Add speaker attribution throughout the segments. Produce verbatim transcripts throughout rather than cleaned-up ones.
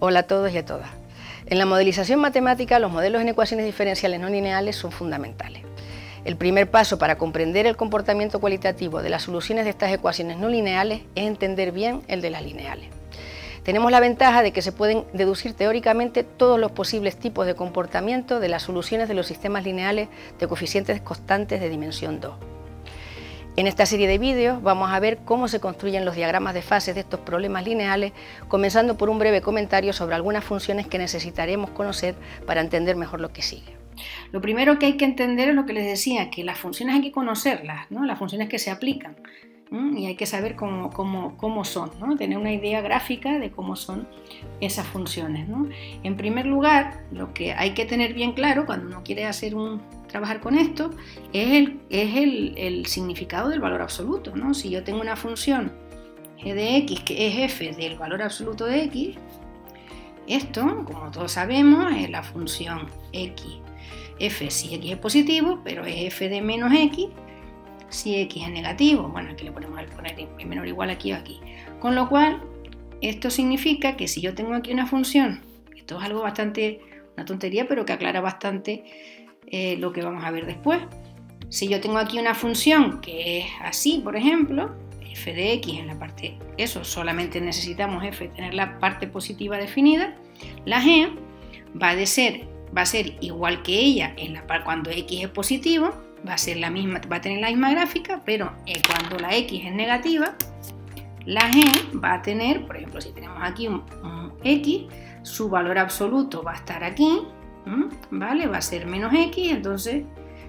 Speaker 1: Hola a todos y a todas. En la modelización matemática, los modelos en ecuaciones diferenciales no lineales son fundamentales. El primer paso para comprender el comportamiento cualitativo de las soluciones de estas ecuaciones no lineales es entender bien el de las lineales. Tenemos la ventaja de que se pueden deducir teóricamente todos los posibles tipos de comportamiento de las soluciones de los sistemas lineales de coeficientes constantes de dimensión dos. En esta serie de vídeos vamos a ver cómo se construyen los diagramas de fases de estos problemas lineales, comenzando por un breve comentario sobre algunas funciones que necesitaremos conocer para entender mejor lo que sigue. Lo primero que hay que entender es lo que les decía, que las funciones hay que conocerlas, ¿no? Las funciones que se aplican, ¿no? Y hay que saber cómo, cómo, cómo son, ¿no? Tener una idea gráfica de cómo son esas funciones, ¿no? En primer lugar, lo que hay que tener bien claro cuando uno quiere hacer un trabajar con esto es, el, es el, el significado del valor absoluto, ¿no? Si yo tengo una función g de x que es f del valor absoluto de x, esto, como todos sabemos, es la función x, f si x es positivo, pero es f de menos x si x es negativo. Bueno, aquí le ponemos el poner en menor o igual aquí o aquí. Con lo cual, esto significa que si yo tengo aquí una función, esto es algo bastante, una tontería, pero que aclara bastante Eh, lo que vamos a ver después. Si yo tengo aquí una función que es así, por ejemplo, f de x en la parte, eso, solamente necesitamos f, tener la parte positiva definida, la g va a, de ser, va a ser igual que ella en la parte cuando x es positivo, va a, ser la misma, va a tener la misma gráfica, pero eh, cuando la x es negativa, la g va a tener, por ejemplo, si tenemos aquí un, un x, su valor absoluto va a estar aquí, ¿vale? Va a ser menos x, entonces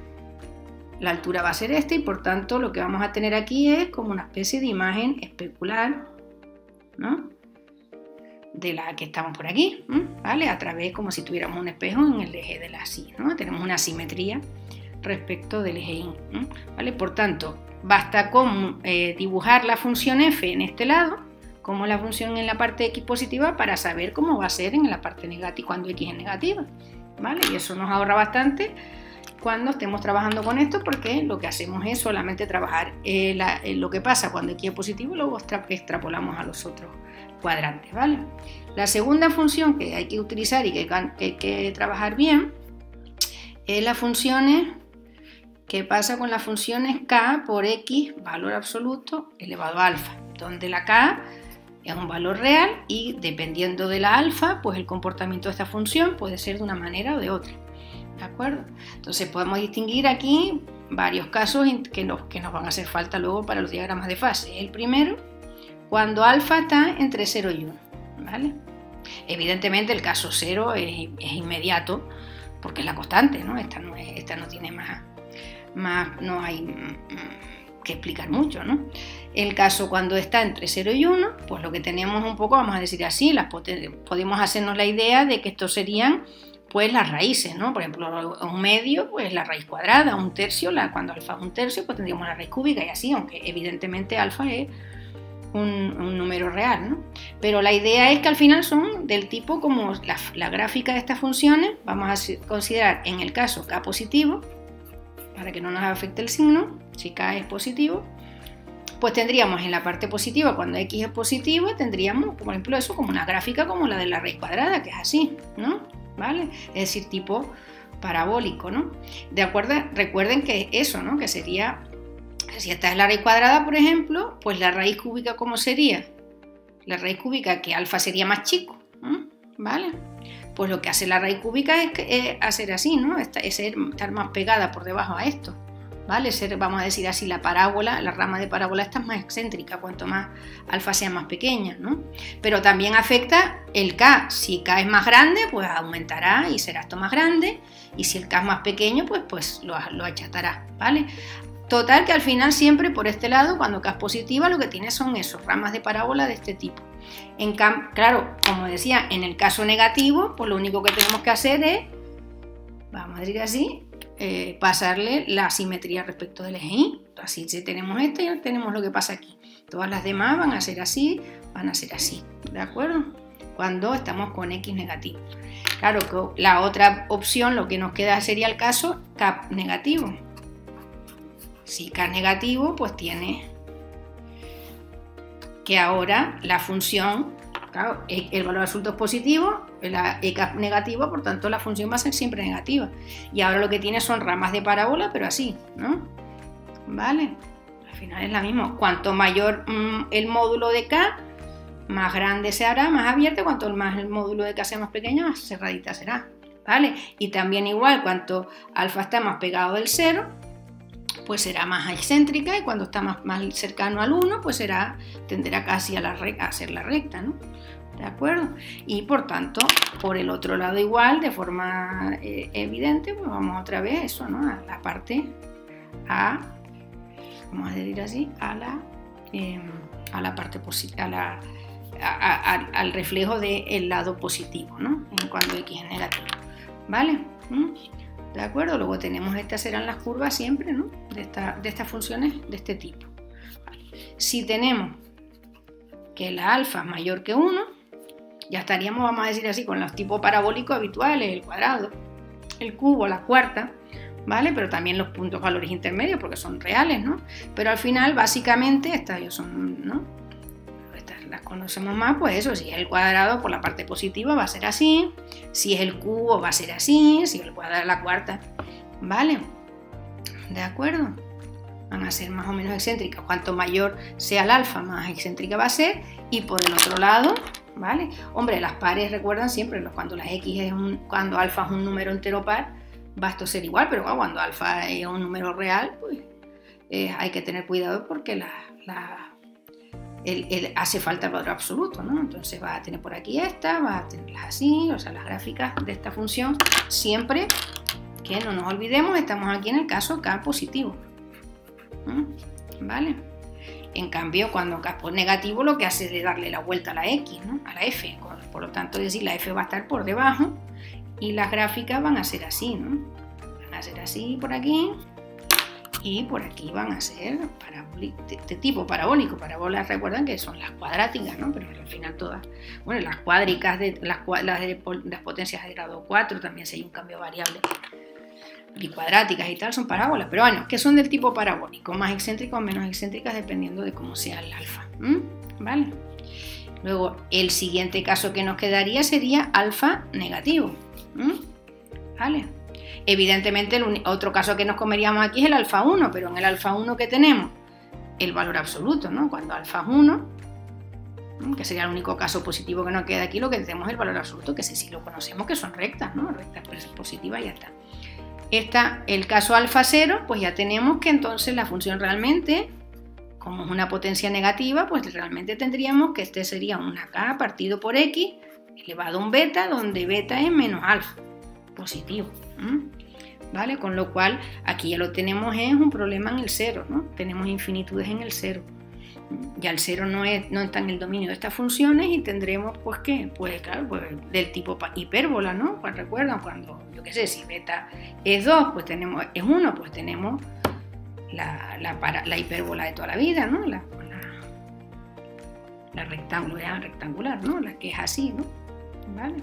Speaker 1: la altura va a ser esta y por tanto lo que vamos a tener aquí es como una especie de imagen especular, ¿no? De la que estamos por aquí, ¿vale? A través, como si tuviéramos un espejo en el eje de la Y, ¿no? Tenemos una simetría respecto del eje Y, ¿no? ¿Vale? Por tanto, basta con eh, dibujar la función f en este lado como la función en la parte x positiva para saber cómo va a ser en la parte negativa cuando x es negativa, ¿vale? Y eso nos ahorra bastante cuando estemos trabajando con esto, porque lo que hacemos es solamente trabajar eh, la, eh, lo que pasa cuando x es positivo y luego extra, extrapolamos a los otros cuadrantes, ¿vale? La segunda función que hay que utilizar y que, que hay que trabajar bien es las funciones que pasa con las funciones k por x valor absoluto elevado a alfa, donde la k es un valor real y dependiendo de la alfa, pues el comportamiento de esta función puede ser de una manera o de otra, ¿de acuerdo? Entonces podemos distinguir aquí varios casos que nos, que nos van a hacer falta luego para los diagramas de fase. El primero, cuando alfa está entre cero y uno, ¿vale? Evidentemente el caso cero es, es inmediato porque es la constante, ¿no? Esta no, es, esta no tiene más, más, no hay mm, que explicar mucho, ¿no? El caso cuando está entre cero y uno, pues lo que tenemos un poco, vamos a decir así, las podemos hacernos la idea de que estos serían pues las raíces, ¿no? Por ejemplo, un medio, pues la raíz cuadrada, un tercio, la, cuando alfa es un tercio, pues tendríamos la raíz cúbica y así, aunque evidentemente alfa es un, un número real, ¿no? Pero la idea es que al final son del tipo como la, la gráfica de estas funciones, vamos a considerar en el caso k positivo, para que no nos afecte el signo, si k es positivo, pues tendríamos en la parte positiva, cuando x es positivo, tendríamos, por ejemplo, eso como una gráfica como la de la raíz cuadrada, que es así, ¿no? ¿Vale? Es decir, tipo parabólico, ¿no? De acuerdo, recuerden que eso, ¿no? Que sería, si esta es la raíz cuadrada, por ejemplo, pues la raíz cúbica, ¿cómo sería? La raíz cúbica, que alfa sería más chico, ¿no? ¿Vale? Pues lo que hace la raíz cúbica es, que, es hacer así, ¿no? Es estar más pegada por debajo a esto, ¿vale? Ser, vamos a decir así, la parábola, la rama de parábola esta es más excéntrica, cuanto más alfa sea más pequeña, ¿no? Pero también afecta el k, si k es más grande, pues aumentará y será esto más grande, y si el k es más pequeño, pues, pues lo, lo achatará, ¿vale? Total que al final siempre por este lado, cuando k es positiva, lo que tiene son esos ramas de parábola de este tipo. En cambio, claro, como decía, en el caso negativo, pues lo único que tenemos que hacer es, vamos a decir así, eh, pasarle la simetría respecto del eje Y. Así si tenemos esto y tenemos lo que pasa aquí. Todas las demás van a ser así, van a ser así, ¿de acuerdo? Cuando estamos con x negativo. Claro que la otra opción, lo que nos queda sería el caso k negativo. Si k es negativo, pues tiene que ahora la función
Speaker 2: claro, el valor absoluto es positivo, la E K es negativa, por tanto la función va a ser siempre negativa. Y ahora lo que tiene son ramas de parábola, pero así, ¿no? ¿Vale? Al final es la misma. Cuanto mayor mmm, el módulo de K, más grande se hará, más abierta. Cuanto más el módulo de K sea más pequeño, más cerradita será. ¿Vale? Y también igual, cuanto alfa está más pegado del cero, pues será más excéntrica, y cuando está más, más cercano al uno, pues será, tenderá casi a, la recta, a ser la recta, ¿no? ¿De acuerdo? Y por tanto, por el otro lado igual, de forma eh, evidente, pues vamos otra vez a eso, ¿no? A la parte A, vamos a decir así, a la, eh, a la parte positiva, a la, a, a, al reflejo del lado positivo, ¿no? En cuando X es negativo, ¿vale? ¿Mm? ¿De acuerdo? Luego tenemos, estas serán las curvas siempre, ¿no? De, esta, de estas funciones de este tipo. Vale. Si tenemos que la alfa es mayor que uno, ya estaríamos, vamos a decir así, con los tipos parabólicos habituales, el cuadrado, el cubo, la cuarta, ¿vale? Pero también los puntos valores intermedios, porque son reales, ¿no? Pero al final, básicamente, estas ya son, ¿no? Estas las conocemos más, pues eso, si es el cuadrado, por la parte positiva va a ser así, si es el cubo va a ser así, si es el cuadrado es la cuarta, ¿vale? ¿De acuerdo? Van a ser más o menos excéntricas. Cuanto mayor sea el alfa, más excéntrica va a ser. Y por el otro lado, ¿vale? Hombre, las pares recuerdan siempre, cuando las X es un, cuando alfa es un número entero par, va a esto ser igual, pero bueno, cuando alfa es un número real, pues eh, hay que tener cuidado porque la, la, el, el, hace falta el valor absoluto, ¿no? Entonces va a tener por aquí esta, va a tenerlas así, o sea, las gráficas de esta función, siempre que no nos olvidemos, estamos aquí en el caso K positivo, ¿vale? En cambio, cuando K es negativo, lo que hace es darle la vuelta a la X, ¿no? A la F, por lo tanto, es decir, la F va a estar por debajo y las gráficas van a ser así, ¿no? Van a ser así por aquí y por aquí van a ser de, de tipo parabólico. Parabolas, recuerdan que son las cuadráticas, ¿no? Pero al final todas, bueno, las cuádricas, de, las, las, de, las potencias de grado cuatro, también si hay un cambio variable, y cuadráticas y tal, son parábolas, pero bueno, que son del tipo parabólico, más excéntricas o menos excéntricas dependiendo de cómo sea el alfa, ¿Mm? ¿Vale? Luego, el siguiente caso que nos quedaría sería alfa negativo, ¿Mm? ¿Vale? Evidentemente, el otro caso que nos comeríamos aquí es el alfa uno, pero en el alfa uno que tenemos el valor absoluto, ¿no? Cuando alfa es uno, que sería el único caso positivo que nos queda aquí, lo que tenemos es el valor absoluto, que ese sí lo conocemos, que son rectas, ¿no? Rectas positivas y ya está. Esta, el caso alfa cero, pues ya tenemos que entonces la función realmente, como es una potencia negativa, pues realmente tendríamos que este sería una K partido por X elevado a un beta, donde beta es menos alfa, positivo, ¿vale? Con lo cual aquí ya lo tenemos, es un problema en el cero, ¿no? Tenemos infinitudes en el cero. Ya el cero no, es, no está en el dominio de estas funciones y tendremos, pues, ¿qué? Pues, claro, pues, del tipo hipérbola, ¿no? Pues recuerdan cuando, yo qué sé, si beta es dos, pues tenemos, es uno, pues tenemos la, la, para, la hipérbola de toda la vida, ¿no? La, la, la rectangular, rectangular, ¿no? La que es así, ¿no? ¿Vale?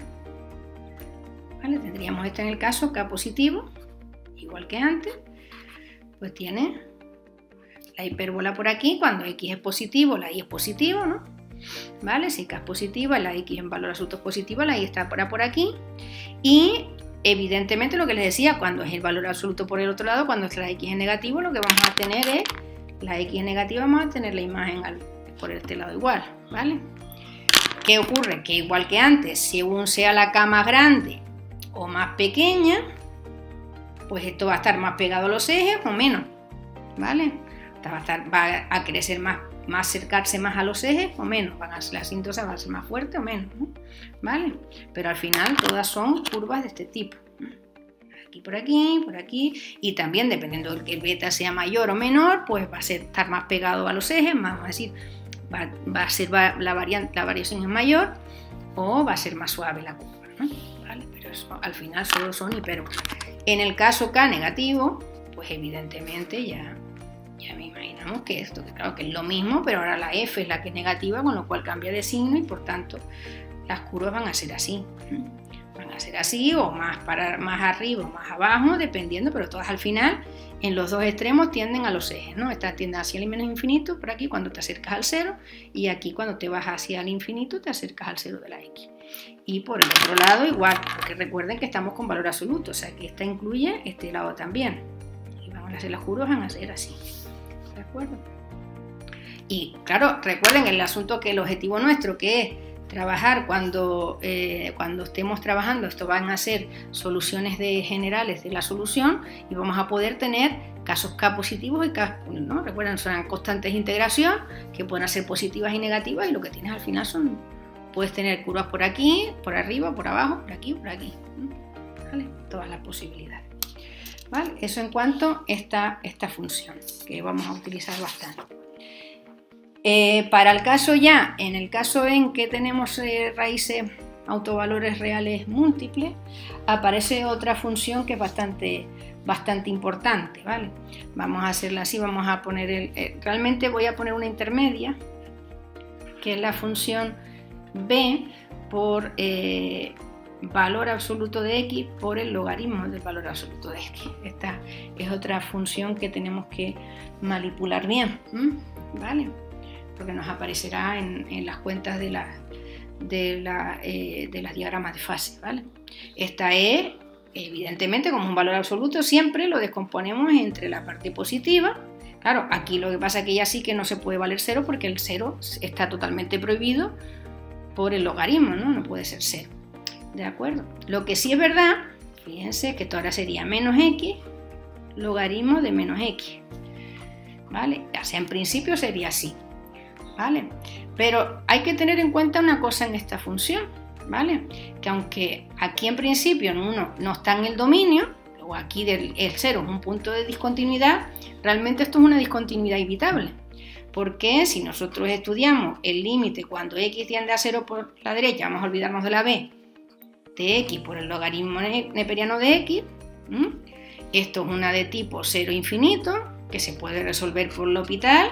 Speaker 2: ¿Vale? Tendríamos esta en el caso K positivo, igual que antes, pues tiene la hipérbola por aquí, cuando X es positivo, la Y es positivo, ¿no? ¿Vale? Si K es positiva, la X en valor absoluto es positiva, la Y está por, por aquí. Y evidentemente lo que les decía, cuando es el valor absoluto por el otro lado, cuando la X es negativo, lo que vamos a tener es, la X es negativa, vamos a tener la imagen al, por este lado igual, ¿vale? ¿Qué ocurre? Que igual que antes, según sea la K más grande o más pequeña, pues esto va a estar más pegado a los ejes o menos, ¿vale? Va a, estar, va a crecer más, más acercarse más a los ejes o menos, van a ser, la sintosa va a ser más fuerte o menos, ¿no? ¿Vale? Pero al final todas son curvas de este tipo, aquí por aquí, por aquí, y también dependiendo de que el beta sea mayor o menor, pues va a ser, estar más pegado a los ejes, más, vamos a decir, va, va a ser va, la, variante, la variación es mayor o va a ser más suave la curva, ¿no? ¿Vale? Pero eso al final solo son hipérbolas. En el caso K negativo, pues evidentemente ya Ya me imaginamos que esto, que claro que es lo mismo, pero ahora la F es la que es negativa, con lo cual cambia de signo y por tanto las curvas van a ser así, Van a ser así, o más, para, más arriba o más abajo, dependiendo, pero todas al final, en los dos extremos tienden a los ejes, ¿no? Esta tiende hacia el menos infinito, por aquí cuando te acercas al cero, y aquí cuando te vas hacia el infinito te acercas al cero de la x. Y por el otro lado igual, porque recuerden que estamos con valor absoluto, o sea que esta incluye este lado también. Y vamos a hacer las curvas, van a ser así, ¿de acuerdo? Y claro, recuerden el asunto que el objetivo nuestro, que es trabajar cuando, eh, cuando estemos trabajando, esto van a ser soluciones de generales de la solución y vamos a poder tener casos K positivos y K, ¿no? Recuerden, son constantes de integración que pueden ser positivas y negativas, y lo que tienes al final son, puedes tener curvas por aquí, por arriba, por abajo, por aquí, por aquí, ¿vale? Todas las posibilidades, ¿vale? Eso en cuanto a esta, esta función que vamos a utilizar bastante. Eh, para el caso ya, en el caso en que tenemos eh, raíces autovalores reales múltiples, aparece otra función que es bastante, bastante importante, ¿vale? Vamos a hacerla así, vamos a poner el, eh, realmente voy a poner una intermedia, que es la función b por eh, valor absoluto de x por el logaritmo del valor absoluto de x. Esta es otra función que tenemos que manipular bien, ¿vale? Porque nos aparecerá en, en las cuentas de, la, de, la, eh, de las diagramas de fase, ¿vale? Esta es, evidentemente, como un valor absoluto, siempre lo descomponemos entre la parte positiva. Claro, aquí lo que pasa es que ya sí que no se puede valer cero, porque el cero está totalmente prohibido por el logaritmo, ¿no? No puede ser cero, ¿de acuerdo? Lo que sí es verdad, fíjense que esto ahora sería menos x, logaritmo de menos x, ¿vale? O sea, en principio sería así, ¿vale? Pero hay que tener en cuenta una cosa en esta función, ¿vale? Que aunque aquí en principio uno no está en el dominio, o aquí del, el cero es un punto de discontinuidad, realmente esto es una discontinuidad evitable. Porque si nosotros estudiamos el límite cuando x tiende a cero por la derecha, vamos a olvidarnos de la b, de x por el logaritmo neperiano de x, ¿m? Esto es una de tipo cero infinito, que se puede resolver por L'Hopital,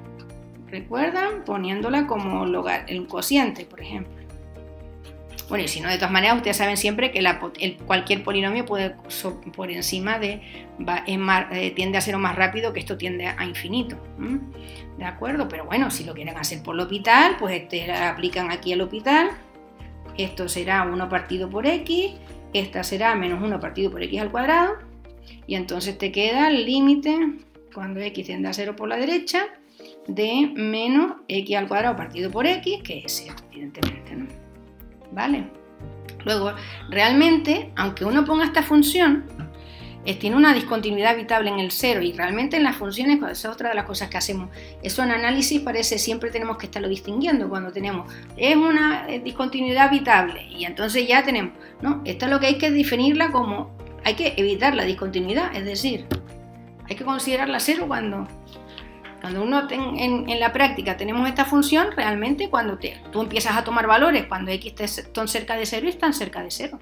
Speaker 2: ¿recuerdan? Poniéndola como logar, el cociente, por ejemplo. Bueno, y si no, de todas maneras, ustedes saben siempre que la, el, cualquier polinomio puede por encima de, va, es más, eh, tiende a cero más rápido, que esto tiende a infinito, ¿m? ¿De acuerdo? Pero bueno, si lo quieren hacer por L'Hopital, pues este, aplican aquí el L'Hopital. Esto será uno partido por x, esta será menos uno partido por x al cuadrado, y entonces te queda el límite, cuando x tiende a cero por la derecha, de menos x al cuadrado partido por x, que es cero, evidentemente, ¿no? ¿Vale? Luego, realmente, aunque uno ponga esta función, eh, tiene una discontinuidad evitable en el cero, y realmente en las funciones, esa es otra de las cosas que hacemos. Eso en análisis parece siempre tenemos que estarlo distinguiendo cuando tenemos, es una discontinuidad evitable, y entonces ya tenemos, ¿no? Esto es lo que hay que definirla como, hay que evitar la discontinuidad, es decir, hay que considerarla cero cuando... Cuando uno ten, en, en la práctica tenemos esta función, realmente cuando te, tú empiezas a tomar valores, cuando x están cerca de cero, están cerca de cero.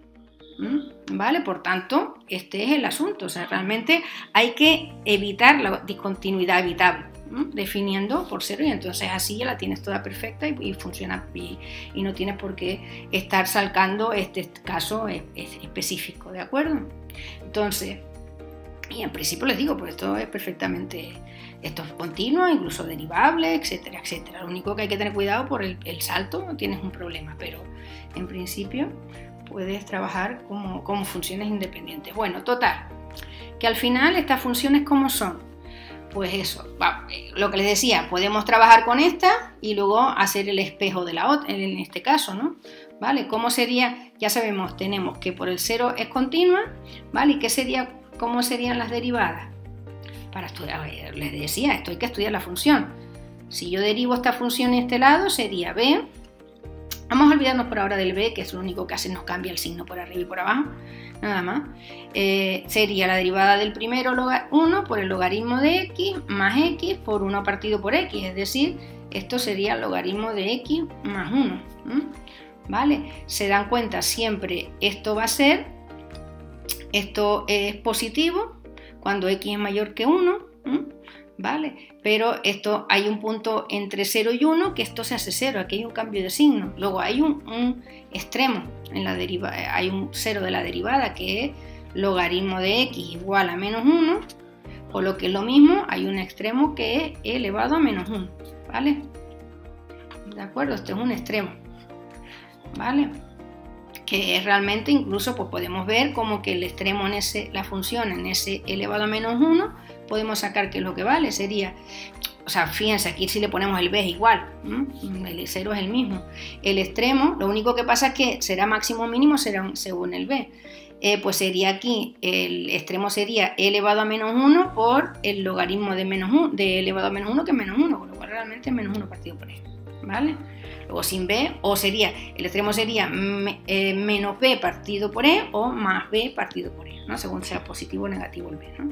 Speaker 2: ¿Mm? ¿Vale? Por tanto, este es el asunto. O sea, realmente hay que evitar la discontinuidad evitable, ¿Mm? definiendo por cero, y entonces así ya la tienes toda perfecta y, y funciona, y, y no tienes por qué estar salcando este caso es, es específico, ¿de acuerdo? Entonces, y en principio les digo, pues esto es perfectamente... Esto es continuo, incluso derivable, etcétera, etcétera. Lo único que hay que tener cuidado por el, el salto, no tienes un problema, pero en principio puedes trabajar como, como funciones independientes. Bueno, total, que al final estas funciones, ¿cómo son? Pues eso, va, lo que les decía, podemos trabajar con esta y luego hacer el espejo de la otra, en este caso, ¿no? ¿Vale? ¿Cómo sería? Ya sabemos, tenemos que por el cero es continua, ¿vale? ¿Y qué sería, cómo serían las derivadas? Para estudiar, les decía, esto hay que estudiar la función. Si yo derivo esta función en este lado, sería b. Vamos a olvidarnos por ahora del b, que es lo único que hace, nos cambia el signo por arriba y por abajo, nada más. Eh, sería la derivada del primero uno por el logaritmo de x más x por uno partido por x, es decir, esto sería el logaritmo de x más uno. ¿Vale? Se dan cuenta, siempre esto va a ser, esto es positivo, cuando x es mayor que uno, ¿vale? Pero esto hay un punto entre cero y uno que esto se hace cero, aquí hay un cambio de signo. Luego hay un, un extremo, en la deriva, hay un cero de la derivada que es logaritmo de x igual a menos uno, o lo que es lo mismo, hay un extremo que es elevado a menos uno, ¿vale? ¿De acuerdo? Este es un extremo, ¿vale? Que es realmente, incluso pues podemos ver como que el extremo en ese, la función en ese elevado a menos uno, podemos sacar que lo que vale sería, o sea, fíjense, aquí si le ponemos el b es igual, ¿m? El cero es el mismo. El extremo, lo único que pasa es que será máximo o mínimo será según el b. Eh, pues sería aquí, el extremo sería e elevado a menos uno por el logaritmo de, menos uno, de elevado a menos uno, que es menos uno, con lo cual realmente es menos uno partido por e, ¿vale? Luego sin b, o sería, el extremo sería me, eh, menos b partido por e o más b partido por e, ¿no? Según sea positivo o negativo el b, ¿no?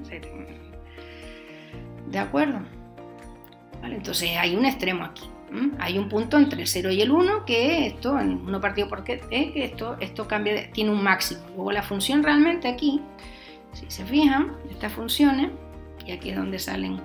Speaker 2: ¿De acuerdo? ¿Vale? Entonces hay un extremo aquí. ¿Mm? Hay un punto entre el cero y el uno que esto, en uno partido por e, que esto, esto cambia de, tiene un máximo. Luego la función realmente aquí, si se fijan, estas funciones, y aquí es donde salen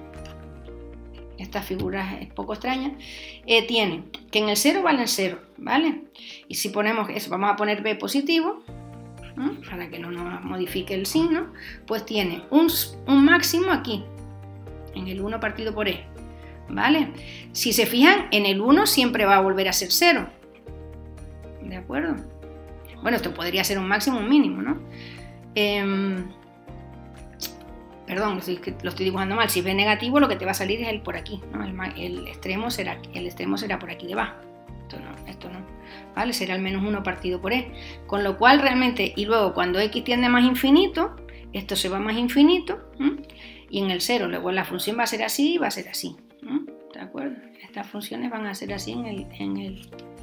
Speaker 2: estas figuras poco extrañas, eh, tienen que en el cero valen cero, ¿vale? Y si ponemos eso, vamos a poner b positivo, ¿no? Para que no nos modifique el signo, pues tiene un, un máximo aquí, en el uno partido por e, ¿vale? Si se fijan, en el uno siempre va a volver a ser cero, ¿de acuerdo? Bueno, esto podría ser un máximo o un mínimo, ¿no? Eh, perdón, lo estoy dibujando mal. Si ves negativo, lo que te va a salir es el por aquí, ¿no? El, el, extremo será, el extremo será por aquí debajo. Esto no, esto no, ¿vale? Será al menos uno partido por e. Con lo cual realmente, y luego cuando x tiende a más infinito, esto se va a más infinito, ¿eh? Y en el cero, luego la función va a ser así y va a ser así, ¿eh? ¿De acuerdo? Estas funciones van a ser así en el... En el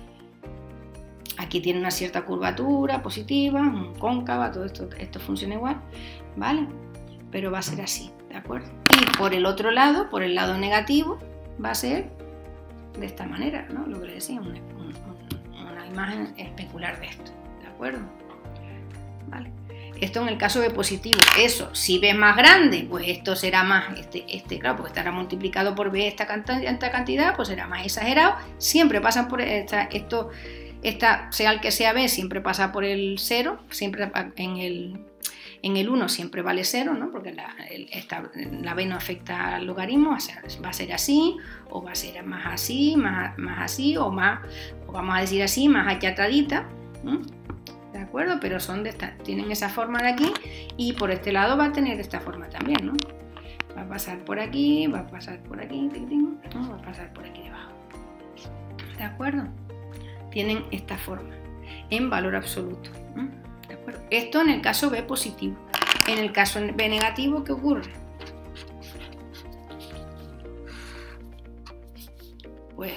Speaker 2: aquí tiene una cierta curvatura positiva, cóncava, todo esto, esto funciona igual, ¿vale? Pero va a ser así, ¿de acuerdo? Y por el otro lado, por el lado negativo, va a ser de esta manera, ¿no? Lo que les decía, una, una, una imagen especular de esto, ¿de acuerdo? ¿Vale? Esto en el caso de positivo, eso, si b es más grande, pues esto será más, este, este claro, porque estará multiplicado por b esta cantidad, esta cantidad, pues será más exagerado, siempre pasan por esta, esto, esta, sea el que sea b, siempre pasa por el cero, siempre en el... En el uno siempre vale cero, ¿no? Porque la, el, esta, la b no afecta al logaritmo, o sea, va a ser así, o va a ser más así, más, más así, o más, o vamos a decir así, más achatadita, ¿no? ¿De acuerdo? Pero son de esta, tienen esa forma de aquí, y por este lado va a tener esta forma también, ¿no? Va a pasar por aquí, va a pasar por aquí, ¿no? Va a pasar por aquí debajo. ¿De acuerdo? Tienen esta forma, en valor absoluto, ¿no? ¿De acuerdo? Esto en el caso b positivo. En el caso b negativo, ¿qué ocurre? Pues,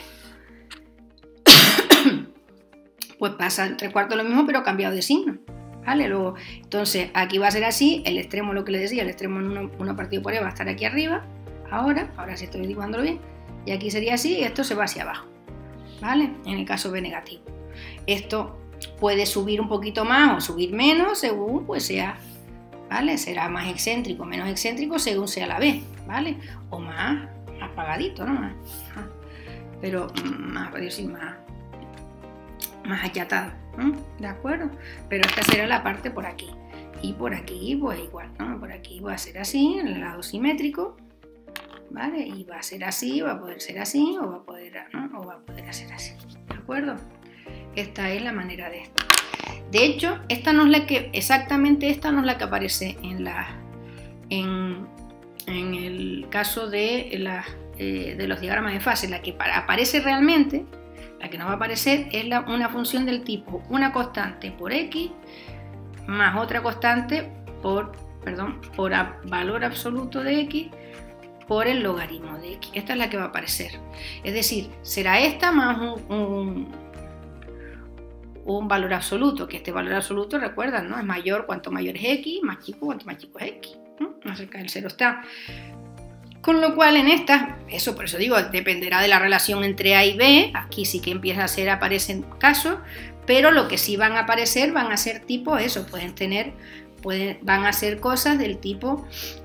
Speaker 2: pues pasa en tres cuartos lo mismo, pero cambiado de signo, ¿vale? Luego, entonces aquí va a ser así, el extremo, lo que les decía, el extremo en uno, uno partido por e va a estar aquí arriba, ahora, ahora sí estoy dibujándolo bien, y aquí sería así, y esto se va hacia abajo, ¿vale? En el caso b negativo. Esto puede subir un poquito más o subir menos según pues sea, ¿vale? Será más excéntrico, menos excéntrico según sea la b, ¿vale? O más, más apagadito, ¿no? Más, pero más, decir, más, más achatado, ¿no? ¿De acuerdo? Pero esta será la parte por aquí. Y por aquí, pues igual, ¿no? Por aquí va a ser así, en el lado simétrico, ¿vale? Y va a ser así, va a poder ser así, o va a poder, ¿no? O va a poder ser así, ¿de acuerdo? Esta es la manera de esto. De hecho, esta no es la que, exactamente esta no es la que aparece en, la, en, en el caso de, la, eh, de los diagramas de fase. La que aparece realmente, la que nos va a aparecer, es la, una función del tipo una constante por x más otra constante por, perdón, por a, valor absoluto de x por el logaritmo de x. Esta es la que va a aparecer. Es decir, será esta más un... un un valor absoluto, que este valor absoluto, recuerdan, ¿no? Es mayor cuanto mayor es x, más chico cuanto más chico es x, ¿no? Más cerca del cero está. Con lo cual en esta, eso por eso digo, dependerá de la relación entre a y b, aquí sí que empieza a ser, aparecen casos, pero lo que sí van a aparecer van a ser tipo eso, pueden tener, pueden, van a ser cosas del tipo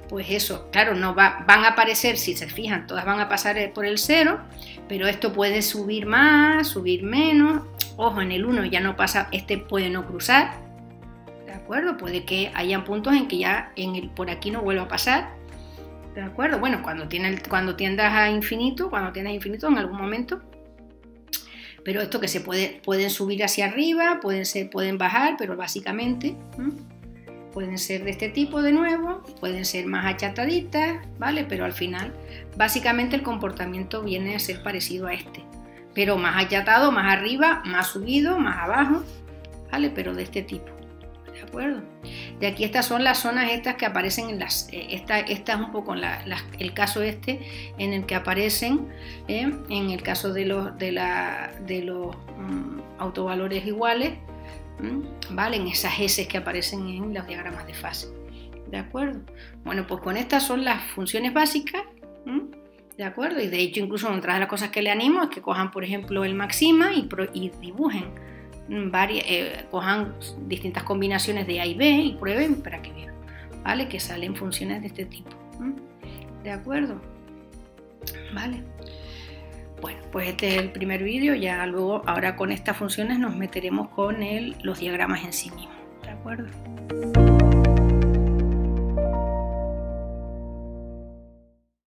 Speaker 2: pues eso, claro, no va, van a aparecer, si se fijan, todas van a pasar por el cero, pero esto puede subir más, subir menos. Ojo, en el uno ya no pasa, este puede no cruzar, ¿de acuerdo? Puede que hayan puntos en que ya en el, por aquí no vuelva a pasar, ¿de acuerdo? Bueno, cuando, tiene, cuando tiendas a infinito, cuando tiendas a infinito en algún momento, pero esto que se puede, pueden subir hacia arriba, pueden, ser, pueden bajar, pero básicamente... ¿eh? Pueden ser de este tipo de nuevo, pueden ser más achataditas, ¿vale? Pero al final, básicamente el comportamiento viene a ser parecido a este. Pero más achatado, más arriba, más subido, más abajo, ¿vale? Pero de este tipo, ¿de acuerdo? De aquí estas son las zonas estas que aparecen en las... Eh, esta, esta es un poco la, la, el caso este en el que aparecen, eh, en el caso de los, de la, de los um, autovalores iguales, ¿vale? En esas S que aparecen en los diagramas de fase, ¿de acuerdo? Bueno, pues con estas son las funciones básicas, ¿de acuerdo? Y de hecho incluso otra de las cosas que le animo es que cojan, por ejemplo, el máxima y, y dibujen varias, eh, cojan distintas combinaciones de A y B y prueben para que vean, ¿vale? Que salen funciones de este tipo, ¿de acuerdo? ¿Vale? Bueno, pues este es el primer vídeo, ya luego, ahora con estas funciones nos meteremos con el, los diagramas en sí mismos, ¿de acuerdo?